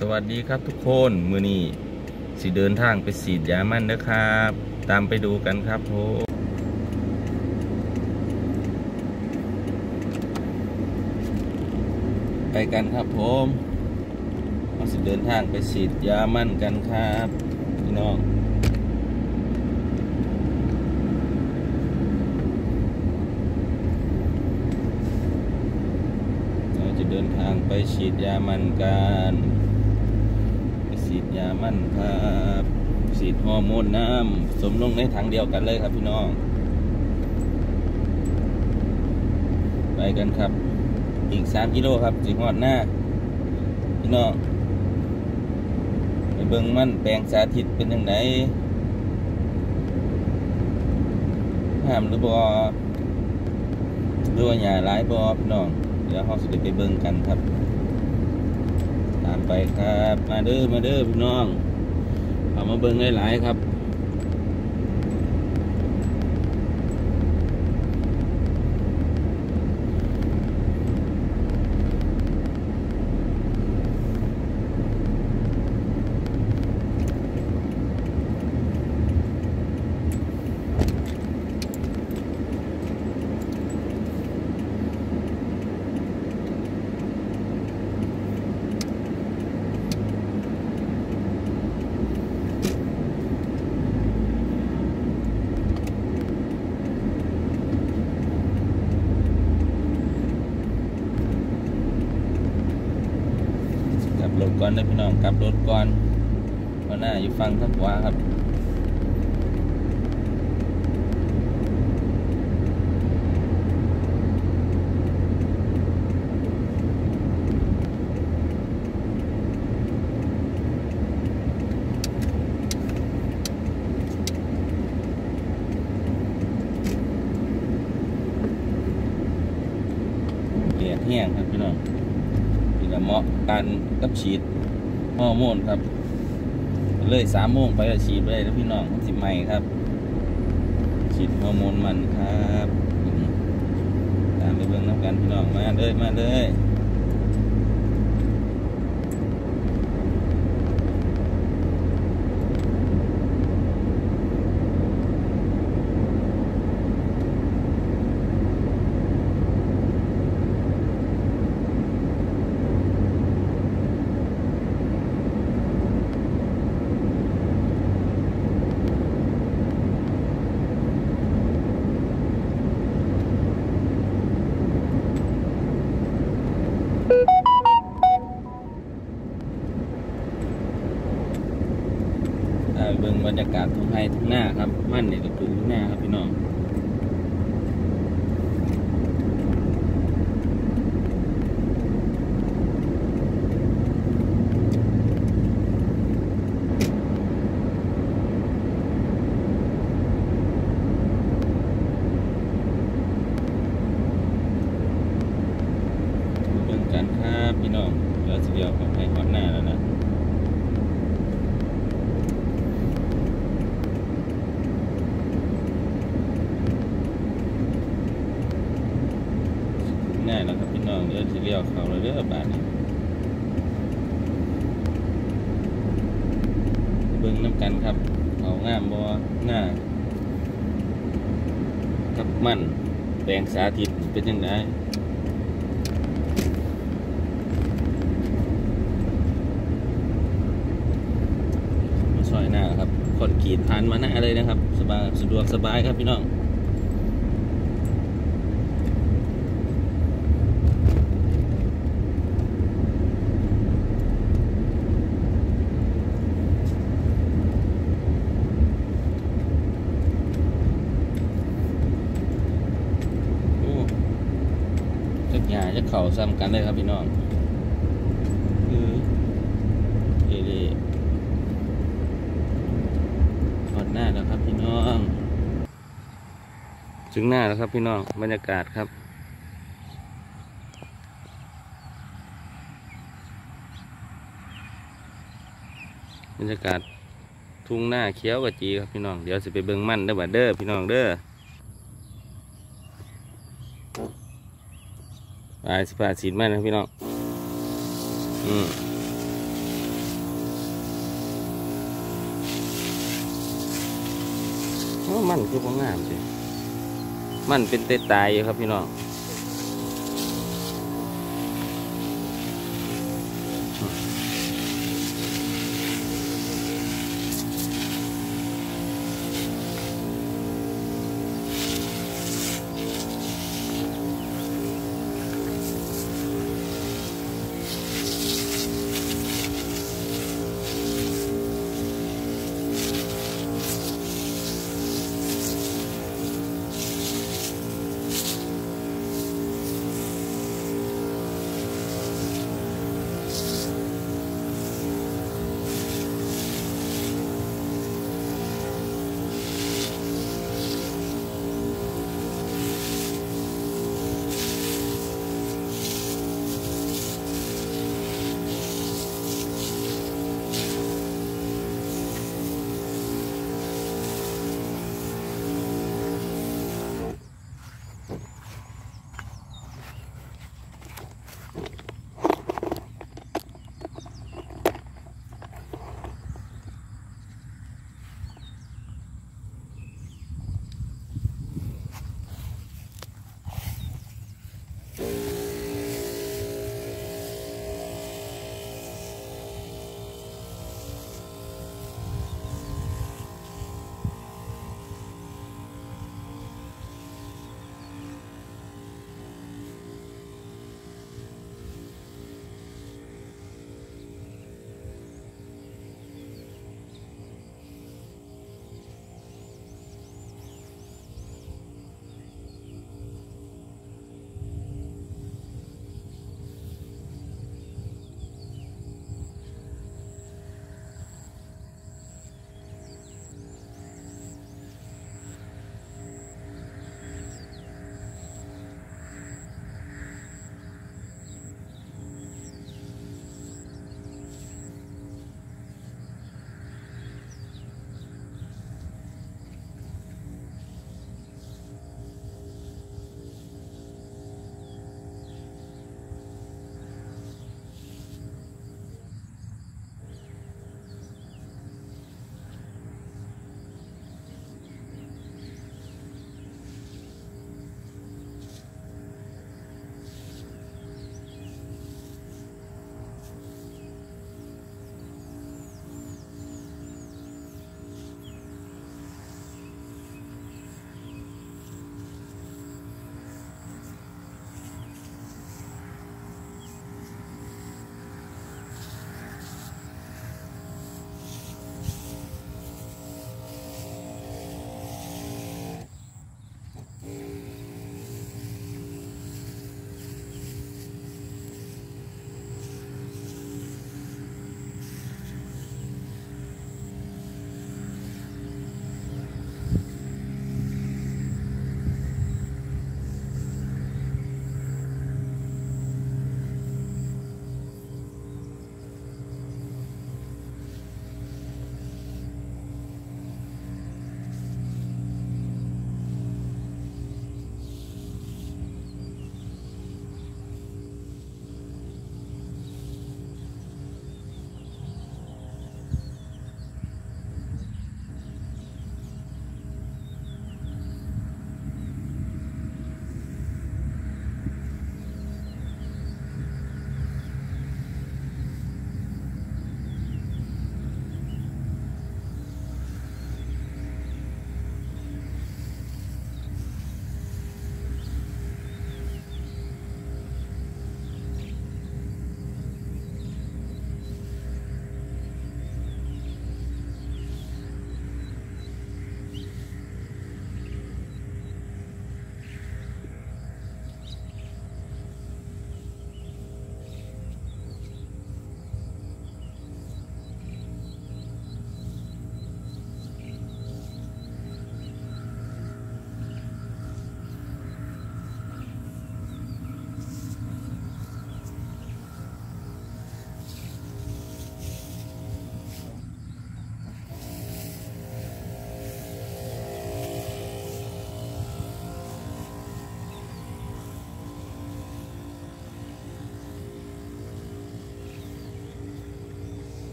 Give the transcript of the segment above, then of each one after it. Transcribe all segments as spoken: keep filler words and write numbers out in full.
สวัสดีครับทุกคนมื้อนี้สิเดินทางไปฉีดยามันนะครับตามไปดูกันครับผมไปกันครับผมเราสิเดินทางไปฉีดยามันกันครับพี่น้องเราจะเดินทางไปฉีดยามันกันฉีดยามันครับฉีดฮอร์โมนน้ำสมลงในถังเดียวกันเลยครับพี่น้องไปกันครับอีกสามกิโลครับสิฮอดหน้าพี่น้องไปเบิ่งมันแปลงสาธิตเป็นยังไงห้ามหรือบ่หรือว่าหญ้าหลายบ่พี่น้องเดี๋ยวเราจะไปเบิ่งกันครับตามไปครับมาเด้อมาเด้อพี่น้องเอามาเบิ่งหลายๆครับรถก่อนนะพี่น้องกลับรถก่อนเพราะหน้าอยู่ฝั่งทางขวาครับเปียกแห้งครับพี่น้องเหมาะกันกับฉีดฮอร์โมนครับเลยสามโมงไปก็ฉีดไปเลยนะพี่น้องสิบใหม่ครับฉีดฮอร์โมนมันครับตามไปเบิ่งน้ำกันพี่น้องมาเลยมาเลยเบิ่งบรรยากาศทุ่งไร่ทุ่งนาครับมันนี่ก็ปลูกทุ่งนาครับพี่น้องเบิ่งกันครับพี่น้องแล้วสิเดียวกับให้ฮอดหน้าแล้วนะง่ายแล้วครับพี่น้องเดี๋ยวสิเลี้ยวเข้าเลยเด้อบ้านนี้เบิ่งน้ำกันครับเอางามบ่หน้ากับมันแปลงสาธิตเป็นยังไงมาซอยหน้าครับคนขีดผ่านมาหน้าเลยนะครับสบายสะดวกสบายครับพี่น้องหญ้าจะเข่าซ้ำกันเลยครับพี่น้องคือเอเล่ถอดหน้าแล้วครับพี่น้องถึงหน้าแล้วครับพี่น้องบรรยากาศครับบรรยากาศทุ่งหน้าเขียวกว่าจีครับพี่น้องเดี๋ยวสิไปเบิ่งมันเด้อบัดเด้อพี่น้องเด้อไปสิพาฉีดมันนะพี่น้องอืมมันคือพวกงามสิมันเป็นเตตายครับพี่น้อง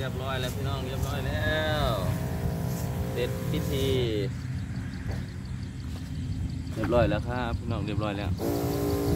รียบร้อยแล้วพี่น้องเรียบร้อยแล้วเสร็จพิธีเรียบร้อยแล้วครับพี่น้องเรียบร้อยแล้ว